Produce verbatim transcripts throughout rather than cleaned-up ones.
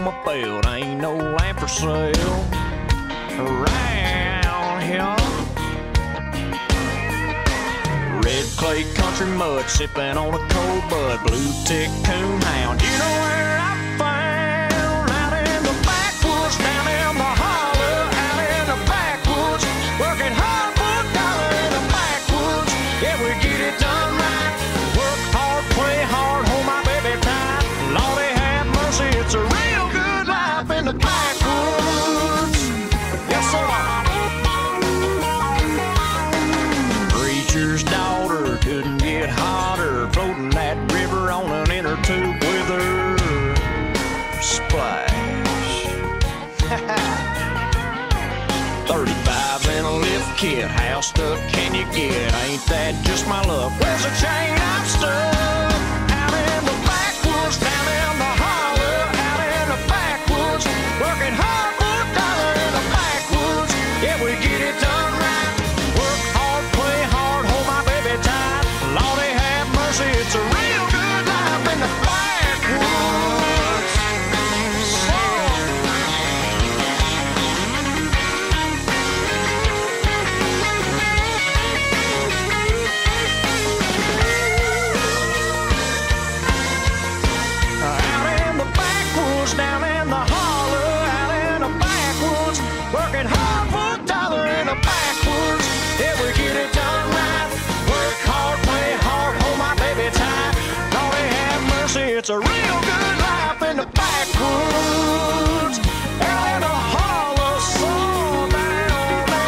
on my belt, ain't no land for sale around here. Red clay country mud, sipping on a cold bud, blue tick coon hound. You know where I found? Out in the backwoods, down in the holler, out in the backwoods, working hard for a dollar in the backwoods. Yeah, we get it done right. Work hard, play hard, hold my baby tight. Lordy have mercy, it's a real good life in the backwoods. Yes, sir. Preacher's daughter couldn't get hotter, floating that river on an inner tube with her. Splash. thirty-fives in a lift kit, how stuck can you get? Ain't that just my luck? Where's the chain I'm stuck? Out in the backwoods, down in the holler, out in the backwoods, working hard for a dollar in the backwoods. Yeah, we get it done right. Work hard, play hard, hold my baby tight. Lordy have mercy, it's a real good life in the backwoods. So down in the holler, out in the backwoods, working hard for a dollar in the backwoods. Yeah, we get it done right. Work hard, play hard, hold my baby tight. Lordy have mercy, it's a real good life in the backwoods. Out in the holler, so down in the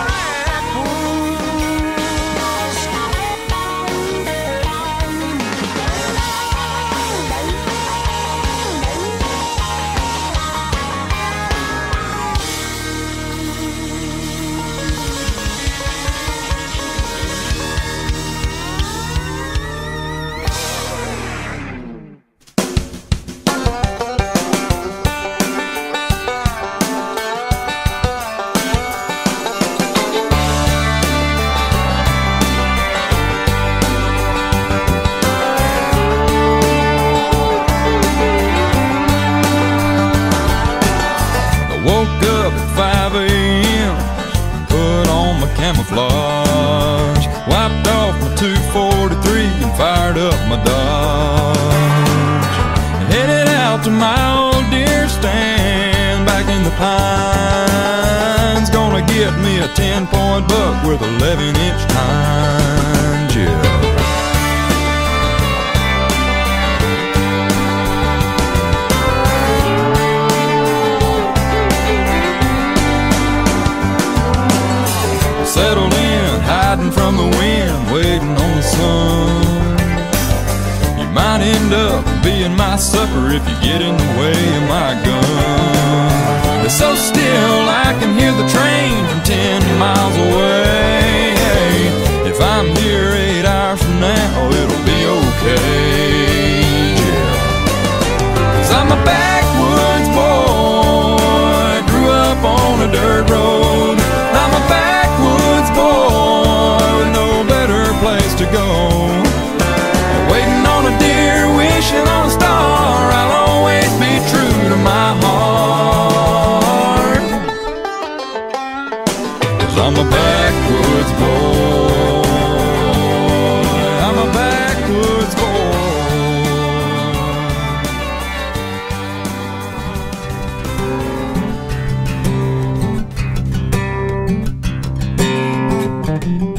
camouflage, wiped off my two forty-three and fired up my Dodge. Headed out to my old deer stand back in the pines. Gonna get me a ten point buck with eleven inch tines, yeah. Settled in, hiding from the wind, waiting on the sun. You might end up being my sucker if you get in the way of my gun. It's so still I can hear the train from ten miles away. Hey, if I'm here eight hours from now, it'll be okay, yeah. 'Cause I'm a backwoods boy, grew up on a dirt road. I'm a backwoods boy with no better place to go. Waiting on a deer, wishing on a star. I'll always be true to my heart. 'Cause I'm a backwoods boy. I'm a backwoods boy.